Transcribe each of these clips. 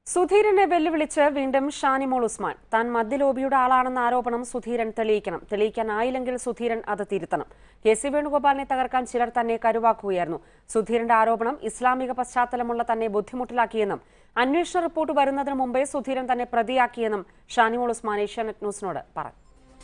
സുധീരനെ വെല്ലുവിളിച്ച് വീണ്ടും ഷാനിമോൾ ഉസ്മാൻ. താൻ മദ്യലോബിയുടെ ആളാണെന്ന ആരോപണം സുധീരൻ തെളിയിക്കണം. തെളിയിക്കാനായില്ലെങ്കിൽ സുധീരൻ അത് തിരുത്തണം. കെ.സി. വേണുഗോപാലിനെ തകർക്കാൻ ചിലർ തന്നെ കരുവാക്കുകയായിരുന്നു. സുധീരന്റെ ആരോപണം ഇസ്ലാമിക പശ്ചാത്തലമുള്ള തന്നെ ബുദ്ധിമുട്ടിലാക്കിയെന്നും അന്വേഷണ റിപ്പോർട്ട് വരുന്നതിന് മുമ്പേ സുധീരൻ തന്നെ പ്രതിയാക്കിയെന്നും ഷാനിമോൾ ഉസ്മാൻ ഏഷ്യാനെറ്റ് ന്യൂസിനോട് പറഞ്ഞു.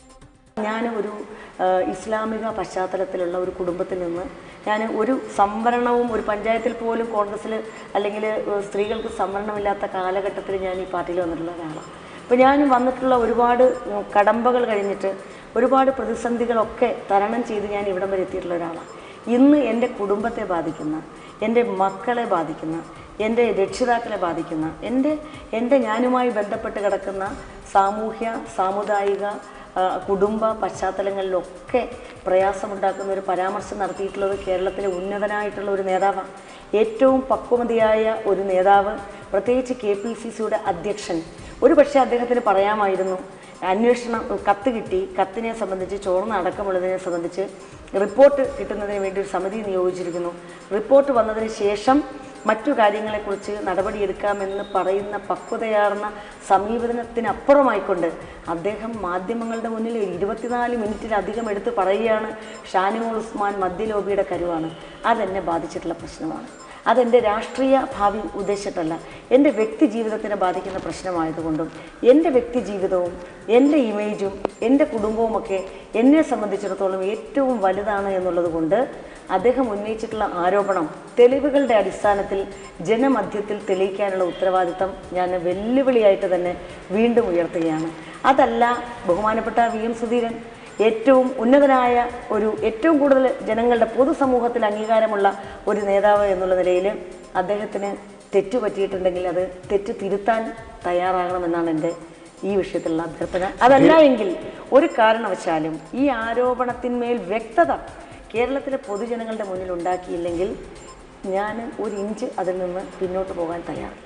ഞാൻ ഒരു ഇസ്ലാമിക പശ്ചാത്തലത്തിലുള്ള ഒരു കുടുംബത്തിൽ നിന്ന് ഞാൻ ഒരു സംവരണവും ഒരു പഞ്ചായത്തിൽ പോലും കോൺഗ്രസ്സിൽ അല്ലെങ്കിൽ സ്ത്രീകൾക്ക് സംവരണമില്ലാത്ത കാലഘട്ടത്തിൽ ഞാൻ ഈ പാർട്ടിയിൽ വന്നിട്ടുള്ള ഒരാളാണ്. അപ്പോൾ ഞാൻ വന്നിട്ടുള്ള ഒരുപാട് കടമ്പകൾ കഴിഞ്ഞിട്ട് ഒരുപാട് പ്രതിസന്ധികളൊക്കെ തരണം ചെയ്ത് ഞാൻ ഇവിടം വരെ എത്തിയിട്ടുള്ള ഒരാളാണ്. ഇന്ന് എൻ്റെ കുടുംബത്തെ ബാധിക്കുന്ന, എൻ്റെ മക്കളെ ബാധിക്കുന്ന, എൻ്റെ രക്ഷിതാക്കളെ ബാധിക്കുന്ന, എൻ്റെ ഞാനുമായി ബന്ധപ്പെട്ട് കിടക്കുന്ന സാമൂഹ്യ സാമുദായിക കുടുംബ പശ്ചാത്തലങ്ങളിലൊക്കെ പ്രയാസമുണ്ടാക്കുന്ന ഒരു പരാമർശം നടത്തിയിട്ടുള്ളത് കേരളത്തിലെ ഉന്നതനായിട്ടുള്ള ഒരു നേതാവാണ്. ഏറ്റവും പക്വമതിയായ ഒരു നേതാവ്, പ്രത്യേകിച്ച് KPCCയുടെ അധ്യക്ഷൻ. ഒരു പക്ഷേ അദ്ദേഹത്തിന് പറയാമായിരുന്നു, അന്വേഷണം കത്ത് കിട്ടി, കത്തിനെ സംബന്ധിച്ച് ചോർന്ന അടക്കമുള്ളതിനെ സംബന്ധിച്ച് റിപ്പോർട്ട് കിട്ടുന്നതിന് വേണ്ടി ഒരു സമിതി നിയോഗിച്ചിരിക്കുന്നു, റിപ്പോർട്ട് വന്നതിന് ശേഷം മറ്റു കാര്യങ്ങളെക്കുറിച്ച് നടപടിയെടുക്കാമെന്ന് പറയുന്ന പക്വതയാർന്ന സമീപനത്തിനപ്പുറമായിക്കൊണ്ട് അദ്ദേഹം മാധ്യമങ്ങളുടെ മുന്നിൽ 24 മിനിറ്റിലധികം എടുത്ത് പറയുകയാണ് ഷാനിമോൾ ഉസ്മാൻ മദ്യലോബിയുടെ കരുവാണ്. അതെന്നെ ബാധിച്ചിട്ടുള്ള പ്രശ്നമാണ്. അതെൻ്റെ രാഷ്ട്രീയ ഭാവി ഉദ്ദേശിച്ചിട്ടല്ല, എൻ്റെ വ്യക്തി ജീവിതത്തിനെ ബാധിക്കുന്ന പ്രശ്നമായതുകൊണ്ടും എൻ്റെ വ്യക്തി ജീവിതവും എൻ്റെ ഇമേജും എൻ്റെ കുടുംബവുമൊക്കെ എന്നെ സംബന്ധിച്ചിടത്തോളം ഏറ്റവും വലുതാണ് എന്നുള്ളത് കൊണ്ട് അദ്ദേഹം ഉന്നയിച്ചിട്ടുള്ള ആരോപണം തെളിവുകളുടെ അടിസ്ഥാനത്തിൽ ജനമധ്യത്തിൽ തെളിയിക്കാനുള്ള ഉത്തരവാദിത്തം ഞാൻ വെല്ലുവിളിയായിട്ട് തന്നെ വീണ്ടും ഉയർത്തുകയാണ്. അതല്ല, ബഹുമാനപ്പെട്ട VM സുധീരൻ ഏറ്റവും ഉന്നതനായ ഏറ്റവും കൂടുതൽ ജനങ്ങളുടെ പൊതുസമൂഹത്തിൽ അംഗീകാരമുള്ള ഒരു നേതാവ് എന്നുള്ള നിലയിൽ അദ്ദേഹത്തിന് തെറ്റ് പറ്റിയിട്ടുണ്ടെങ്കിൽ അത് തെറ്റ് തിരുത്താൻ തയ്യാറാകണമെന്നാണ് എൻ്റെ ഈ വിഷയത്തിലുള്ള അഭ്യർത്ഥന. അതല്ല എങ്കിൽ ഒരു കാരണവശാലും ഈ ആരോപണത്തിന്മേൽ വ്യക്തത കേരളത്തിലെ പൊതുജനങ്ങളുടെ മുന്നിൽ ഉണ്ടാക്കിയില്ലെങ്കിൽ ഞാൻ ഒരു ഇഞ്ച് അതിൽ നിന്ന് പിന്നോട്ട് പോകാൻ തയ്യാറാണ്.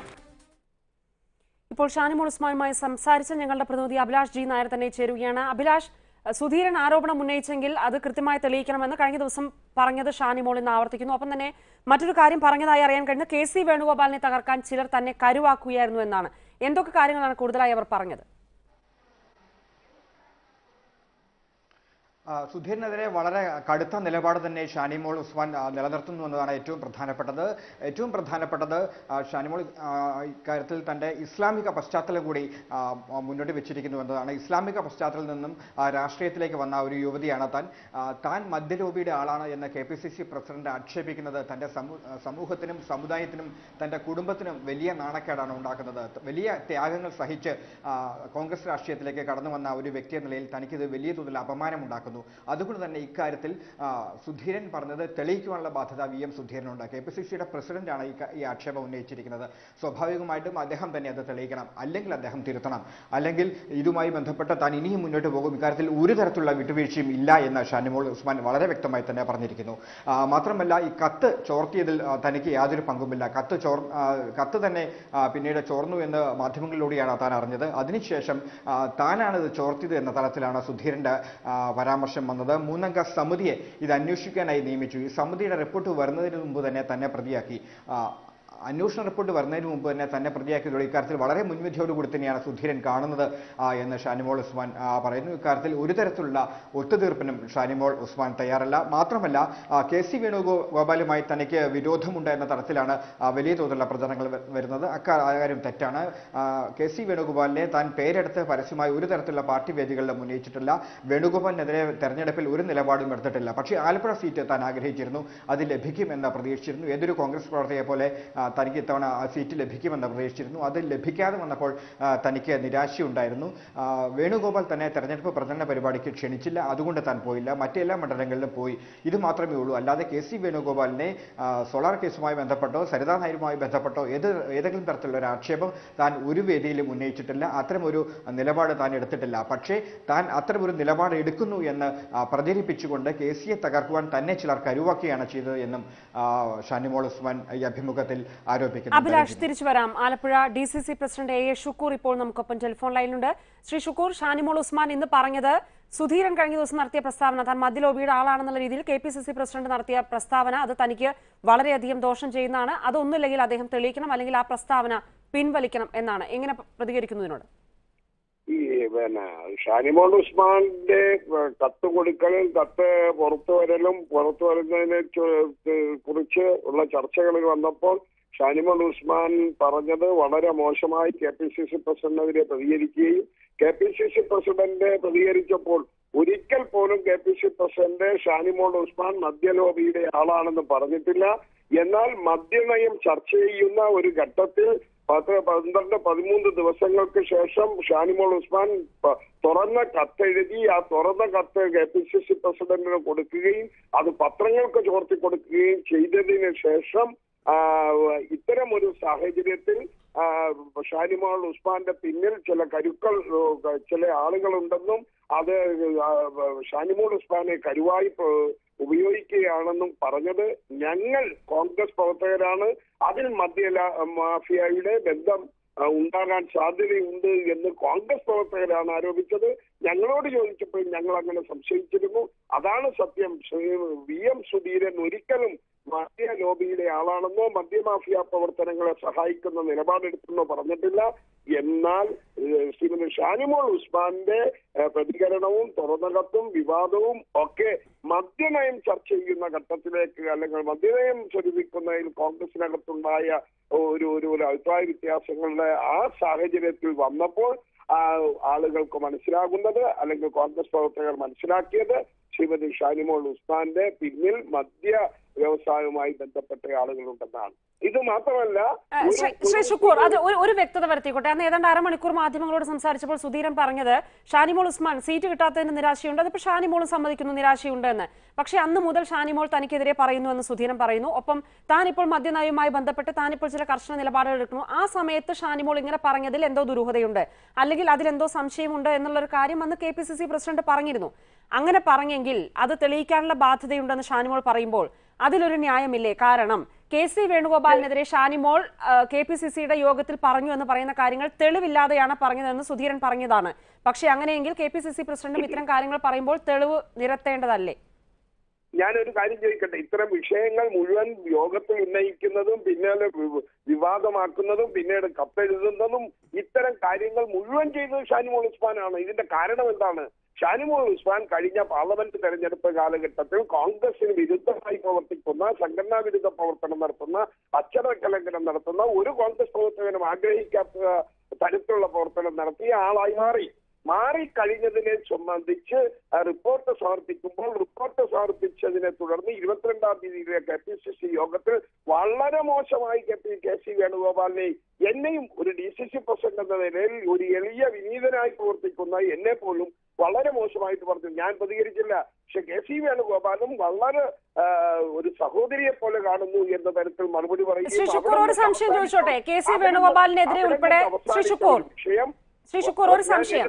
ഇപ്പോൾ ഷാനിമോൾ ഉസ്മാനുമായി സംസാരിച്ച ഞങ്ങളുടെ പ്രതിനിധി അഭിലാഷ് G. നായർ തന്നെ ചേരുകയാണ്. അഭിലാഷ്, സുധീരൻ ആരോപണം ഉന്നയിച്ചെങ്കിൽ അത് കൃത്യമായി തെളിയിക്കണമെന്ന് കഴിഞ്ഞ ദിവസം പറഞ്ഞത് ഷാനിമോൾ ഇന്ന് ആവർത്തിക്കുന്നു. ഒപ്പം തന്നെ മറ്റൊരു കാര്യം പറഞ്ഞതായി അറിയാൻ കഴിഞ്ഞത് കെ.സി. വേണുഗോപാലിനെ തകർക്കാൻ ചിലർ തന്നെ കരുവാക്കുകയായിരുന്നു എന്നാണ്. എന്തൊക്കെ കാര്യങ്ങളാണ് കൂടുതലായി അവർ പറഞ്ഞത്? സുധീരനെതിരെ വളരെ കടുത്ത നിലപാട് തന്നെ ഷാനിമോൾ ഉസ്മാൻ നിലനിർത്തുന്നു എന്നതാണ് ഏറ്റവും പ്രധാനപ്പെട്ടത്. ഷാനിമോൾ ഇക്കാര്യത്തിൽ തൻ്റെ ഇസ്ലാമിക പശ്ചാത്തലം കൂടി മുന്നോട്ട് വെച്ചിരിക്കുന്നു എന്നതാണ്. ഇസ്ലാമിക പശ്ചാത്തലത്തിൽ നിന്നും രാഷ്ട്രീയത്തിലേക്ക് വന്ന ഒരു യുവതിയാണ് താൻ മദ്യലോബിയുടെ ആളാണ് എന്ന് KPCC പ്രസിഡന്റ് ആക്ഷേപിക്കുന്നത് തൻ്റെ സമൂഹത്തിനും സമുദായത്തിനും തൻ്റെ കുടുംബത്തിനും വലിയ നാണക്കേടാണ് ഉണ്ടാക്കുന്നത്. വലിയ ത്യാഗങ്ങൾ സഹിച്ച് കോൺഗ്രസ് രാഷ്ട്രീയത്തിലേക്ക് കടന്നു വന്ന ഒരു വ്യക്തി എന്ന നിലയിൽ തനിക്കിത് വലിയ തോതിൽ അപമാനമുണ്ടാക്കുന്നു. അതുകൊണ്ട് തന്നെ ഇക്കാര്യത്തിൽ സുധീരൻ പറഞ്ഞത് തെളിയിക്കുവാനുള്ള ബാധ്യത VM സുധീരനുണ്ട്. KPCCയുടെ പ്രസിഡന്റാണ് ഈ ആക്ഷേപം ഉന്നയിച്ചിരിക്കുന്നത്. സ്വാഭാവികമായിട്ടും അദ്ദേഹം തന്നെ അത് തെളിയിക്കണം, അല്ലെങ്കിൽ അദ്ദേഹം തിരുത്തണം, അല്ലെങ്കിൽ ഇതുമായി ബന്ധപ്പെട്ട് താൻ ഇനിയും മുന്നോട്ട് പോകും. ഇക്കാര്യത്തിൽ ഒരു തരത്തിലുള്ള വിട്ടുവീഴ്ചയും ഇല്ല എന്ന് ഷാനിമോൾ ഉസ്മാൻ വളരെ വ്യക്തമായി തന്നെ പറഞ്ഞിരിക്കുന്നു. മാത്രമല്ല, ഈ കത്ത് ചോർത്തിയതിൽ തനിക്ക് യാതൊരു പങ്കുമില്ല. കത്ത് തന്നെ പിന്നീട് ചോർന്നു എന്ന് മാധ്യമങ്ങളിലൂടെയാണ് താൻ അറിഞ്ഞത്. അതിനുശേഷം താനാണ് ഇത് ചോർത്തിയത് എന്ന തലത്തിലാണ് സുധീരന്റെ പരാമർശം വന്നത്. 3-അംഗ സമിതിയെ ഇത് അന്വേഷിക്കാനായി നിയമിച്ചു. ഈ സമിതിയുടെ റിപ്പോർട്ട് വരുന്നതിന് മുമ്പ് തന്നെ പ്രതിയാക്കി. അന്വേഷണ റിപ്പോർട്ട് വരുന്നതിന് മുമ്പ് തന്നെ പ്രതിയാക്കിയതോടെ ഇക്കാര്യത്തിൽ വളരെ മുൻവിധിയോടുകൂടി തന്നെയാണ് സുധീരൻ കാണുന്നത് എന്ന് ഷാനിമോൾ ഉസ്മാൻ പറയുന്നു. ഇക്കാര്യത്തിൽ ഒരു തരത്തിലുള്ള ഒത്തുതീർപ്പിനും ഷാനിമോൾ ഉസ്മാൻ തയ്യാറല്ല. മാത്രമല്ല, കെ.സി. വേണുഗോപാലുമായി തനിക്ക് വിരോധമുണ്ട് എന്ന തരത്തിലാണ് വലിയ തോതിലുള്ള പ്രചരണങ്ങൾ വരുന്നത്. അക്കാര്യം തെറ്റാണ്. കെ.സി. വേണുഗോപാലിനെ താൻ പേരെടുത്ത് പരസ്യമായി ഒരു തരത്തിലുള്ള പാർട്ടി വേദികളിലും ഉന്നയിച്ചിട്ടില്ല. വേണുഗോപാലിനെതിരെ തെരഞ്ഞെടുപ്പിൽ ഒരു നിലപാടും എടുത്തിട്ടില്ല. പക്ഷേ ആലപ്പുഴ സീറ്റ് താൻ ആഗ്രഹിച്ചിരുന്നു, അത് ലഭിക്കുമെന്ന് പ്രതീക്ഷിച്ചിരുന്നു. ഏതൊരു കോൺഗ്രസ് പ്രവർത്തകയെ പോലെ തനിക്ക് ഇത്തവണ ആ സീറ്റ് ലഭിക്കുമെന്ന് പ്രതീക്ഷിച്ചിരുന്നു. അത് ലഭിക്കാതെ വന്നപ്പോൾ തനിക്ക് നിരാശയുണ്ടായിരുന്നു. വേണുഗോപാൽ തന്നെ തെരഞ്ഞെടുപ്പ് പ്രചരണ പരിപാടിക്ക് ക്ഷണിച്ചില്ല, അതുകൊണ്ട് താൻ പോയില്ല. മറ്റെല്ലാ മണ്ഡലങ്ങളിലും പോയി. ഇത് മാത്രമേ ഉള്ളൂ. അല്ലാതെ കെ.സി. വേണുഗോപാലിനെ സോളാർ കേസുമായി ബന്ധപ്പെട്ടോ സരിതാ നായരുമായി ബന്ധപ്പെട്ടോ ഏതെങ്കിലും തരത്തിലുള്ള ഒരു ആക്ഷേപം താൻ ഒരു വേദിയിലും ഉന്നയിച്ചിട്ടില്ല. അത്തരമൊരു നിലപാട് താൻ എടുത്തിട്ടില്ല. പക്ഷേ താൻ അത്തരമൊരു നിലപാട് എടുക്കുന്നു എന്ന് പ്രചരിപ്പിച്ചുകൊണ്ട് കെ.സിയെ തകർക്കുവാൻ തന്നെ ചിലർ കരുവാക്കുകയാണ് ചെയ്തത് എന്നും ഷാനിമോൾ ഉസ്മാൻ ഈ അഭിമുഖത്തിൽ ആരോപിക്കുന്നു. അഭിലാഷ്, തിരിച്ചു വരാം. Alappuzha DCC president A.A. Shukoor ഇപ്പോൾ നമുക്കൊപ്പം ടെലിഫോൺ ലൈനിലുണ്ട്. ശ്രീ ഷുക്കൂർ, ഷാനിമോൾ ഉസ്മാൻ ഇന്ന് പറഞ്ഞത് സുധീരൻ കഴിഞ്ഞ ദിവസം നടത്തിയ പ്രസ്താവന, താൻ മദ്യലോബിയുടെ ആളാണെന്നുള്ള രീതിയിൽ KPCC പ്രസിഡന്റ് നടത്തിയ പ്രസ്താവന അത് തനിക്ക് വളരെയധികം ദോഷം ചെയ്യുന്നതാണ്. അതൊന്നുമില്ലെങ്കിൽ അദ്ദേഹം തെളിയിക്കണം, അല്ലെങ്കിൽ ആ പ്രസ്താവന പിൻവലിക്കണം എന്നാണ്. എങ്ങനെ പ്രതികരിക്കുന്നതിനോട്? ഈ ഷാനിമോൾ ഉസ്മാന്റെ കത്ത് കൊടുക്കലും കത്ത് പുറത്തു വരുന്നതിനെ കുറിച്ച് ഉള്ള ചർച്ചകളിൽ വന്നപ്പോൾ ഷാനിമോൾ ഉസ്മാൻ പറഞ്ഞത് വളരെ മോശമായി KPCC പ്രസിഡന്റിനെതിരെ പ്രതികരിക്കുകയും KPCC പ്രസിഡന്റ് പ്രതികരിച്ചപ്പോൾ ഒരിക്കൽ പോലും KPCC പ്രസിഡന്റ് ഷാനിമോൾ ഉസ്മാൻ മദ്യലോബിയുടെ ആളാണെന്ന് പറഞ്ഞിട്ടില്ല. എന്നാൽ മദ്യനയം ചർച്ച ചെയ്യുന്ന ഒരു ഘട്ടത്തിൽ 12-13 ദിവസങ്ങൾക്ക് ശേഷം ഷാനിമോൾ ഉസ്മാൻ തുറന്ന കത്തെഴുതി ആ തുറന്ന കത്ത് KPCC പ്രസിഡന്റിന് കൊടുക്കുകയും അത് പത്രങ്ങൾക്ക് ചോർത്തി കൊടുക്കുകയും ചെയ്തതിന് ശേഷം ഇത്തരം ഒരു സാഹചര്യത്തിൽ ഷാനിമോൾ ഉസ്മാന്റെ പിന്നിൽ ചില ആളുകളുണ്ടെന്നും അത് ഷാനിമോൾ ഉസ്മാനെ കരുവായി ഉപയോഗിക്കുകയാണെന്നും പറഞ്ഞത് ഞങ്ങൾ കോൺഗ്രസ് പ്രവർത്തകരാണ്. അതിൽ മാഫിയയുടെ ബന്ധം ഉണ്ടാകാൻ സാധ്യതയുണ്ട് എന്ന് കോൺഗ്രസ് പ്രവർത്തകരാണ് ആരോപിച്ചത്. ഞങ്ങളോട് ചോദിച്ചപ്പോൾ ഞങ്ങൾ അങ്ങനെ സംശയിച്ചിരുന്നു. അതാണ് സത്യം. VM സുധീരൻ ഒരിക്കലും മദ്യ ലോബിയുടെ ആളാണെന്നോ മദ്യമാഫിയ പ്രവർത്തനങ്ങളെ സഹായിക്കുന്ന നിലപാടെടുത്തെന്നോ പറഞ്ഞിട്ടില്ല. എന്നാൽ ശ്രീമതി ഷാനിമോൾ ഉസ്മാന്റെ പ്രതികരണവും തുറന്നകത്തും വിവാദവും ഒക്കെ മദ്യനയം ചർച്ച ചെയ്യുന്ന ഘട്ടത്തിലേക്ക് അല്ലെങ്കിൽ മദ്യനയം സ്വരൂപിക്കുന്നതിൽ കോൺഗ്രസിനകത്തുണ്ടായ ഒരു അഭിപ്രായ വ്യത്യാസങ്ങളുടെ ആ സാഹചര്യത്തിൽ വന്നപ്പോൾ ആളുകൾക്ക് മനസ്സിലാകുന്നത് അല്ലെങ്കിൽ കോൺഗ്രസ് പ്രവർത്തകർ മനസ്സിലാക്കിയത് ശ്രീമതി ഷാനിമോൾ ഉസ്മാന്റെ പിന്നിൽ മദ്യ വ്യവസായവുമായി ബന്ധപ്പെട്ട ആളുകളുണ്ടെന്നാണ്. ഇത് മാത്രമല്ല, ശ്രീ ഷുക്കൂർ, അത് ഒരു വ്യക്തത വരുത്തിക്കോട്ടെ. അന്ന് ഏതാണ്ട് അരമണിക്കൂർ മാധ്യമങ്ങളോട് സംസാരിച്ചപ്പോൾ സുധീരൻ പറഞ്ഞത് ഷാനിമോൾ ഉസ്മാൻ സീറ്റ് കിട്ടാത്തതിന് നിരാശയുണ്ട്, അതിപ്പോൾ ഷാനിമോളും സമ്മതിക്കുന്നു നിരാശയുണ്ട് എന്ന്. പക്ഷെ അന്ന് മുതൽ ഷാനിമോൾ തനിക്കെതിരെ പറയുന്നു എന്ന് സുധീരൻ പറയുന്നു. ഒപ്പം താൻ ഇപ്പോൾ മദ്യനയവുമായി ബന്ധപ്പെട്ട് താനിപ്പോൾ ചില കർശന നിലപാടുകൾ എടുക്കുന്നു. ആ സമയത്ത് ഷാനിമോൾ ഇങ്ങനെ പറഞ്ഞതിൽ എന്തോ ദുരൂഹതയുണ്ട്, അല്ലെങ്കിൽ അതിലെന്തോ സംശയമുണ്ട് എന്നുള്ളൊരു കാര്യം അന്ന് KPCC പ്രസിഡന്റ് പറഞ്ഞിരുന്നു. അങ്ങനെ പറഞ്ഞെങ്കിൽ അത് തെളിയിക്കാനുള്ള ബാധ്യതയുണ്ടെന്ന് ഷാനിമോൾ പറയുമ്പോൾ അതിലൊരു ന്യായമില്ലേ? കാരണം KC വേണുഗോപാലിനെതിരെ ഷാനിമോൾ KPCCയുടെ യോഗത്തിൽ പറഞ്ഞു എന്ന് പറയുന്ന കാര്യങ്ങൾ തെളിവില്ലാതെയാണ് പറഞ്ഞതെന്ന് സുധീരൻ പറഞ്ഞതാണ്. പക്ഷെ അങ്ങനെയെങ്കിൽ KPCC പ്രസിഡന്റും ഇത്തരം കാര്യങ്ങൾ പറയുമ്പോൾ തെളിവ് നിരത്തേണ്ടതല്ലേ? ഞാനൊരു കാര്യം ചോദിക്കട്ടെ. ഇത്തരം വിഷയങ്ങൾ മുഴുവൻ യോഗത്തിൽ ഉന്നയിക്കുന്നതും പിന്നാലെ വിവാദമാക്കുന്നതും പിന്നീട് കത്തെഴുതുന്നതും ഇത്തരം കാര്യങ്ങൾ മുഴുവൻ ചെയ്തത് ഷാനിമോൾ ഉസ്മാനാണ്. ഇതിന്റെ കാരണം എന്താണ്? ഷാനിമോൾ ഉസ്മാൻ കഴിഞ്ഞ പാർലമെന്റ് തെരഞ്ഞെടുപ്പ് കാലഘട്ടത്തിൽ കോൺഗ്രസിന് വിരുദ്ധമായി പ്രവർത്തിക്കുന്ന, സംഘടനാ വിരുദ്ധ പ്രവർത്തനം നടത്തുന്ന, അച്ചടക്കലംഘനം നടത്തുന്ന ഒരു കോൺഗ്രസ് പ്രവർത്തകനും ആഗ്രഹിക്കാത്ത തരത്തിലുള്ള പ്രവർത്തനം നടത്തിയ ആളായി മാറിക്കഴിഞ്ഞതിനെ സംബന്ധിച്ച് റിപ്പോർട്ട് സമർപ്പിച്ചതിനെ തുടർന്ന് 22-ാം തീയതിയിലെ KPCC യോഗത്തിൽ വളരെ മോശമായി KC വേണുഗോപാലിനെ എന്നെയും ഒരു DCC പ്രസിഡന്റ് എന്ന നിലയിൽ ഒരു എളിയ വിനീതനായി പ്രവർത്തിക്കുന്ന എന്നെ പോലും വളരെ മോശമായിട്ട് പറഞ്ഞു. ഞാൻ പ്രതികരിച്ചില്ല. പക്ഷെ KC വേണുഗോപാലും വളരെ ഒരു സഹോദരിയെ പോലെ കാണുന്നു എന്ന തരത്തിൽ മറുപടി പറയുകയും സംശയം ചോദിച്ചോട്ടെ. KC വേണുഗോപാലിനെതിരെ ഉൾപ്പെടെ ശ്രീ ഷുക്കൂർ ഒരു സംശയം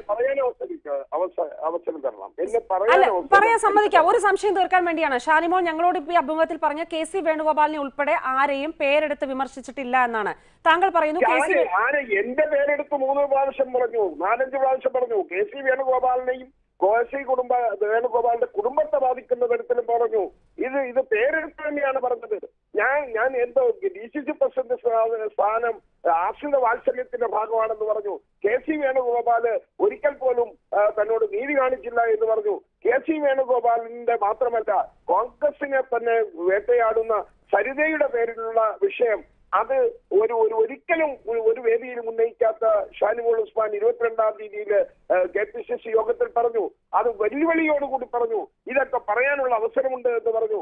അവസരം തരണം. പറയാൻ സമ്മതിക്കാം. ഒരു സംശയം തീർക്കാൻ വേണ്ടിയാണ്. ഷാനിമോൾ ഞങ്ങളോട് ഈ അഭിമുഖത്തിൽ പറഞ്ഞ KC വേണുഗോപാലിനെ ഉൾപ്പെടെ ആരെയും പേരെടുത്ത് വിമർശിച്ചിട്ടില്ല എന്നാണ്. താങ്കൾ പറയുന്നു എന്റെ പേരെടുത്ത് 3 പ്രാവശ്യം പറഞ്ഞു, 4-5 പ്രാവശ്യം പറഞ്ഞു. KC വേണുഗോപാലിനെയും വേണുഗോപാലിന്റെ കുടുംബത്തെ ബാധിക്കുന്ന തരത്തിലും പറഞ്ഞു. ഇത് പേരെടുത്ത് തന്നെയാണ് പറഞ്ഞത്. ഞാൻ എന്തോ DCC പ്രസിഡന്റ് സ്ഥാനം ആശ്രിത വാത്സല്യത്തിന്റെ ഭാഗമാണെന്ന് പറഞ്ഞു. KC വേണുഗോപാല് ഒരിക്കൽ പോലും തന്നോട് നീതി കാണിച്ചില്ല എന്ന് പറഞ്ഞു. KC വേണുഗോപാലിന്റെ മാത്രമല്ല, കോൺഗ്രസിനെ തന്നെ വേട്ടയാടുന്ന സരിതയുടെ പേരിലുള്ള വിഷയം അത് ഒരിക്കലും ഒരു വേദിയിലും ഉന്നയിക്കാത്ത ഷാനിമോൾ ഉസ്മാൻ 22-ാം തീയതിയില് KPCC യോഗത്തിൽ പറഞ്ഞു. അത് വെല്ലുവിളിയോടുകൂടി പറഞ്ഞു. ഇതൊക്കെ പറയാനുള്ള അവസരമുണ്ട് എന്ന് പറഞ്ഞു.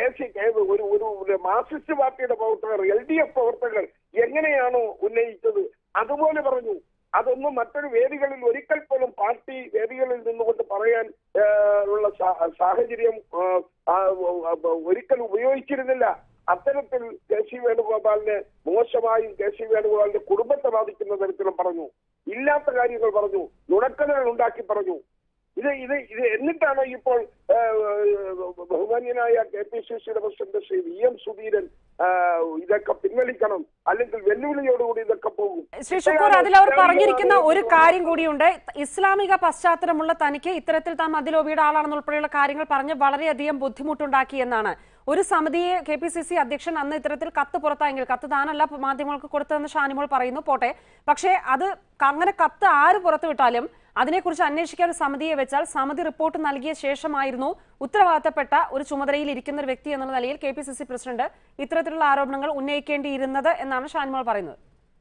ഒരു മാർക്സിസ്റ്റ് പാർട്ടിയുടെ പ്രവർത്തകർ, LDF പ്രവർത്തകർ എങ്ങനെയാണോ ഉന്നയിച്ചത് അതുപോലെ പറഞ്ഞു. അതൊന്നും മറ്റൊരു വേദികളിൽ ഒരിക്കൽ പോലും പാർട്ടി വേദികളിൽ നിന്നുകൊണ്ട് പറയാൻ ഉള്ള സാഹചര്യം ഒരിക്കലും ഉപയോഗിച്ചിരുന്നില്ല. അത്തരത്തിൽ KC വേണുഗോപാലിനെ മോശമായും KC വേണുഗോപാലിന്റെ കുടുംബത്തെ ബാധിക്കുന്ന തരത്തിലും പറഞ്ഞു. ഇല്ലാത്ത കാര്യങ്ങൾ പറഞ്ഞു, നുണക്കഥകൾ ഉണ്ടാക്കി പറഞ്ഞു. ഇത് എന്നിട്ടാണ് ഇപ്പോൾ ബഹുമാന്യനായ KPCCയുടെ പ്രസിഡന്റ് ശ്രീ VM സുധീരൻ ഇതൊക്കെ പിൻവലിക്കണം, അല്ലെങ്കിൽ വെല്ലുവിളിയോടുകൂടി ഇതൊക്കെ പോകും. ശ്രീ ഷുക്കൂർ, അതിലവർ പറഞ്ഞിരിക്കുന്ന ഒരു കാര്യം കൂടിയുണ്ട്. ഇസ്ലാമിക പശ്ചാത്തലമുള്ള തനിക്ക് ഇത്തരത്തിൽ താൻ മദ്യലോബിയുടെ ആളാണെന്നുൾപ്പെടെയുള്ള കാര്യങ്ങൾ പറഞ്ഞ് വളരെയധികം ബുദ്ധിമുട്ടുണ്ടാക്കി എന്നാണ്. ഒരു സമിതിയെ KPCC അധ്യക്ഷൻ അന്ന് ഇത്തരത്തിൽ കത്ത് പുറത്തായെങ്കിൽ, കത്ത് താനല്ല മാധ്യമങ്ങൾക്ക് കൊടുത്തതെന്ന് ഷാനിമോൾ പറയുന്നു, പോട്ടെ. പക്ഷേ അത് അങ്ങനെ കത്ത് ആര് പുറത്തുവിട്ടാലും അതിനെക്കുറിച്ച് അന്വേഷിക്കാൻ ഒരു സമിതിയെ വെച്ചാൽ സമിതി റിപ്പോർട്ട് നൽകിയ ശേഷമായിരുന്നു ഉത്തരവാദിത്തപ്പെട്ട ഒരു ചുമതലയിൽ ഇരിക്കുന്ന ഒരു വ്യക്തി എന്നുള്ള നിലയിൽ KPCC പ്രസിഡന്റ് ഇത്തരത്തിലുള്ള ആരോപണങ്ങൾ ഉന്നയിക്കേണ്ടിയിരുന്നത് എന്നാണ് ഷാനിമോൾ പറയുന്നത്.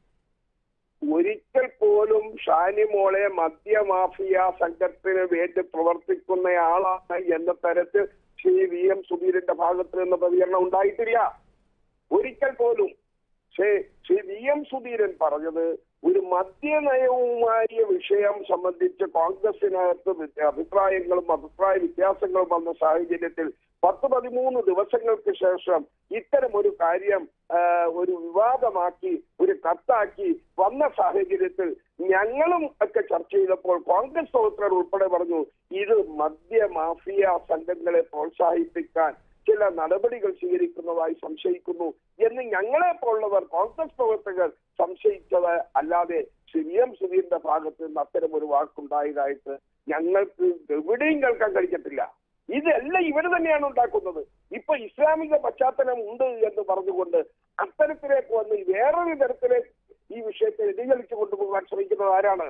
ഒരിക്കൽ പോലും ഷാനിമോളെ മദ്യമാഫിയ സംഘത്തിന് വേണ്ടി പ്രവർത്തിക്കുന്നയാളാണ് എന്ന തരത്തിൽ ശ്രീ VM സുധീരന്റെ ഭാഗത്ത് നിന്ന് പ്രതികരണം ഉണ്ടായിട്ടില്ല. ഒരിക്കൽ പോലും ശ്രീ VM സുധീരൻ പറഞ്ഞത് ഒരു മദ്യനയവുമായ വിഷയം സംബന്ധിച്ച് കോൺഗ്രസിനകത്ത് അഭിപ്രായങ്ങളും അഭിപ്രായ വ്യത്യാസങ്ങളും വന്ന സാഹചര്യത്തിൽ 10-13 ദിവസങ്ങൾക്ക് ശേഷം ഇത്തരം ഒരു കാര്യം ഒരു വിവാദമാക്കി ഒരു കത്താക്കി വന്ന സാഹചര്യത്തിൽ ഞങ്ങളും ഒക്കെ ചർച്ച ചെയ്തപ്പോൾ കോൺഗ്രസ് പ്രവർത്തകർ ഉൾപ്പെടെ പറഞ്ഞു, ഇത് മദ്യ മാഫിയ സംഘങ്ങളെ പ്രോത്സാഹിപ്പിക്കാൻ ചില നടപടികൾ സ്വീകരിക്കുന്നതായി സംശയിക്കുന്നു എന്ന് ഞങ്ങളെ പോലുള്ളവർ കോൺഗ്രസ് പ്രവർത്തകർ സംശയിച്ചത് അല്ലാതെ VM സുധീരന്റെ ഭാഗത്ത് നിന്ന് അത്തരം ഒരു വാക്കുണ്ടായതായിട്ട് ഞങ്ങൾക്ക് എവിടെയും കേൾക്കാൻ കഴിയത്തില്ല. ഇതെല്ലാം ഇവര് തന്നെയാണ് ഉണ്ടാക്കുന്നത്. ഇപ്പൊ ഇസ്ലാമിക പശ്ചാത്തലം ഉണ്ട് എന്ന് പറഞ്ഞുകൊണ്ട് അത്തരത്തിലേക്ക് വന്ന് വേറൊരു തരത്തിലേക്ക് ഈ വിഷയത്തെ വ്യതിചലിച്ചു കൊണ്ടുപോകാൻ ശ്രമിക്കുന്നത് ആരാണ്?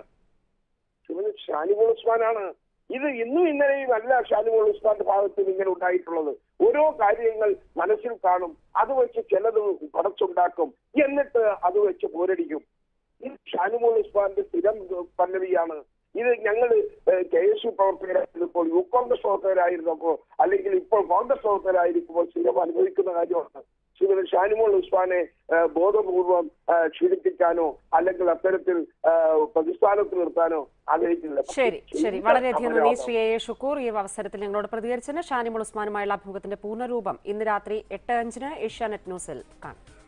ഷാനിമോൾ ഉസ്മാനാണ്. ഇത് ഇന്നും ഇന്നലെയും അല്ല ഷാനിമോൾ ഉസ്മാന്റെ ഭാഗത്ത് ഇങ്ങനെ ഉണ്ടായിട്ടുള്ളത്. ഓരോ കാര്യങ്ങൾ മനസ്സിൽ കാണും, അത് വെച്ച് ചിലത് പടച്ചുണ്ടാക്കും, എന്നിട്ട് അത് വെച്ച് പോരടിക്കും. ഇത് ഷാനിമോൾ ഉസ്മാന്റെ സ്ഥിരം പല്ലവിയാണ്. ഇത് ഞങ്ങൾ KSU പ്രവർത്തകരായിരുന്നപ്പോൾ, യൂത്ത് കോൺഗ്രസ് പ്രവർത്തകരായിരുന്നപ്പോൾ, അല്ലെങ്കിൽ ഇപ്പോൾ കോൺഗ്രസ് പ്രവർത്തകരായിരിക്കുമ്പോൾ സ്ഥിരം അനുഭവിക്കുന്ന കാര്യമാണ്. ശ്രീമതി ഷാനിമോൾ ഉസ്മാനെ ബോധപൂർവം ക്ഷീണിപ്പിക്കാനോ അല്ലെങ്കിൽ അത്തരത്തിൽ പ്രതിസ്ഥാനത്ത് നിർത്താനോ ആഗ്രഹിക്കുന്നില്ല. ശരി, വളരെയധികം നന്ദി ശ്രീ A. ഷുക്കൂർ. ഈ അവസരത്തിൽ ഞങ്ങളോട് പ്രതികരിച്ചതിന്. ഷാനിമോൾ ഉസ്മാനുമായുള്ള അഭിമുഖത്തിന്റെ പൂർണ്ണരൂപം ഇന്ന് രാത്രി 8:05 ഏഷ്യാനെറ്റ് ന്യൂസിൽ കാണാം.